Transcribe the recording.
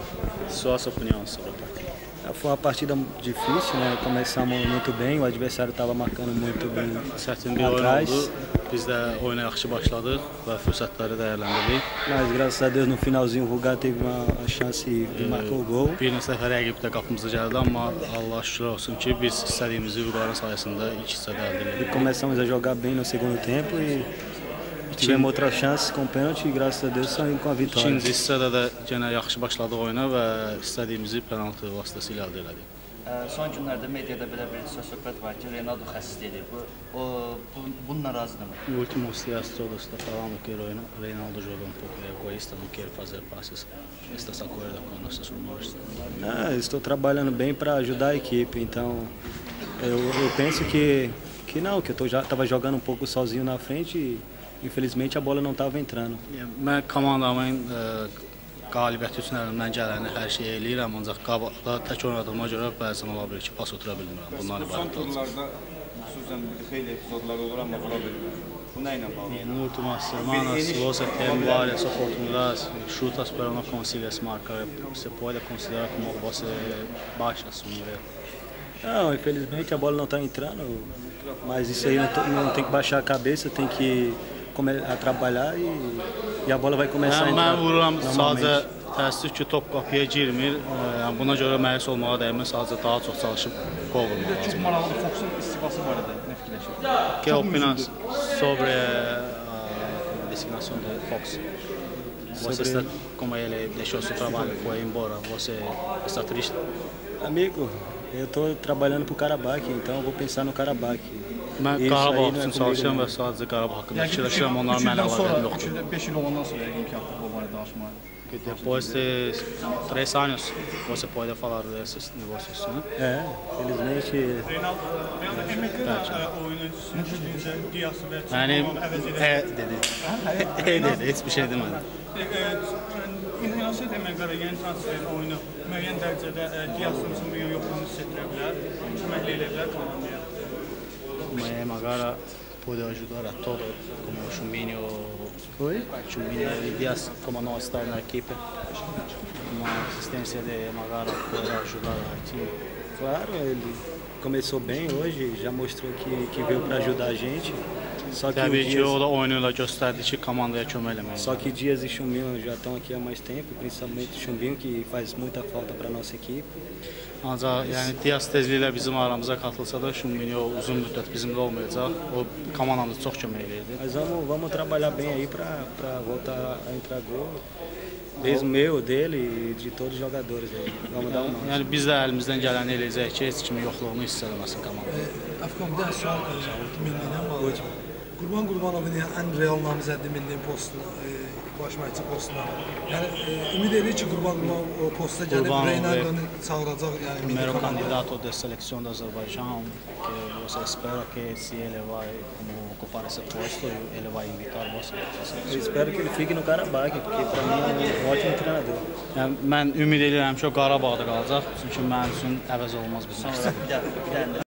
Sua opinião sobre a partida? Foi uma partida difícil, né? Começamos muito bem, o adversário estava marcando muito bem Çətin bir oyun atrás. oldu. Biz də oyuna yaxşı başladıq və fürsətləri dəyərləndirdik. Mas graças a Deus no finalzinho o Ruga teve uma chance e marcou o gol. Bir neçə dəfə rəqib də qapımıza gəldi, amma Allah şükür olsun ki, biz istədiyimizi Ruqarın sayəsində ilk hissədə əldə E etdik. começamos a jogar bem no segundo tempo e tivemos outra chance com pênalti e graças a Deus saímos com a vitória. İkinci hissədə də yenə yaxşı başladıq oyuna və istədiyimizi penaltı vasitəsilə əldə etdik. Son günlərdə mediada belə bir söhbət var ki, Reynaldo xəstədir. Bununla razıdırmı? Últimos dias todos está falando que Reinaldo joga um pouco egoísta, não quer fazer passes. Está de acordo com nossos rumores? Estou trabalhando bem para ajudar a equipe, então eu penso que não, que eu estava jogando um pouco sozinho na frente e infelizmente a bola não estava entrando. Mən komandamın qalibiyyəti üçün əlimdən gələni hər şey eləyirəm, ancaq qabaqda tək oynadığıma görə bəzən ola bilər ki, pas otura bilmirəm. Bundan Son ibarət olacaq. turlarda xüsusən xeyli epizodlar olur, amma vura bilmir. Bu nə ilə bağlı? No últimas semanas, se você tem várias oportunidades, chutas, pero não consigas marcar, você pode considerar como você baixa seu nível. Não, infelizmente a bola não está entrando, mas isso aí não tem que baixar a cabeça, tem que começar a trabalhar e a bola vai começar a entrar Mən vururam, sadəcə normalmente. təəssüf ki, top qapıya girmir. Buna görə məyus olmağa dəymir, sadəcə daha çox çalışıb qol vurmaq Çox lazım. maraqlı Fox'un istifası barədə nə fikirləşirsiniz? ¿Qué opinas sobre a designação do Fox? Você está, como ele deixou seu trabalho, foi embora, você está triste? Amigo, eu estou trabalhando para o Karabakh, então eu vou pensar no Karabakh. Mən Isso Qarabağ aí não é üçün comigo, çalışıram não. və sadəcə Qarabağ haqqında fikirləşirəm, onların mənə əlaqəm yoxdur. 5 il olandan sonra yəqin ki, artıq o barədə danışmağa. Depois de 3 anos, você pode falar desses negócios, né? Felizmente. Reynaldo emekli oyuncusunun üstünüzə Diası və Yəni, Çinqonun əvəz edir. dedi, heç bir şey demədi. İnansı demək yeni transferin oyunu müəyyən dərəcədə Diasın üçün müəyyən yoxluğunu hiss etdirə bilər, köməkli edə bilər komandaya. Mas agora pode ajudar a todo, como o Chumbinho e Dias, como não está na equipe, uma assistência de Magara pode ajudar a time. Claro, ele começou bem hoje, já mostrou que veio para ajudar a gente. Só que, Təbii ki, o da oyunuyla göstərdi ki, komandaya kömək eləmək. só que Dias e Chumbinho já estão aqui há mais tempo, principalmente Chumbinho, que faz muita falta para a nossa equipe. Ancaq yəni Dias tezliklə bizim aramıza qatılsa da Chumbinho uzun müddət bizimlə olmayacaq. O komandamıza çox kömək eləyirdi. Mas vamos trabalhar bem aí para voltar a entrar gol. Desde o meu, dele e de todos os jogadores aí. Vamos dar uma. Yəni biz də əlimizdən gələni eləyəcəyik ki, heç kimin yoxluğunu hiss eləməsin komanda. Afgan bir dənə sual millilə bağlı. Qurban Qurbanovun ən real namizədi milli postuna, baş məşqçi postuna. Yəni ümid edir ki, Qurban Qurbanov o posta gəlib Qurbanov Reynaldonu çağıracaq, yəni milli Primeiro komandaya. candidato da seleção do Azerbaijão, que você espera que se ele vai como ocupar esse posto, ele vai invitar você. Eu espero que ele fique no Karabakh, porque para mim é um ótimo treinador. Yəni mən ümid edirəm ki, o Qarabağda qalacaq, çünki mənim üçün əvəz olunmaz bir məşqçi. Bir dənə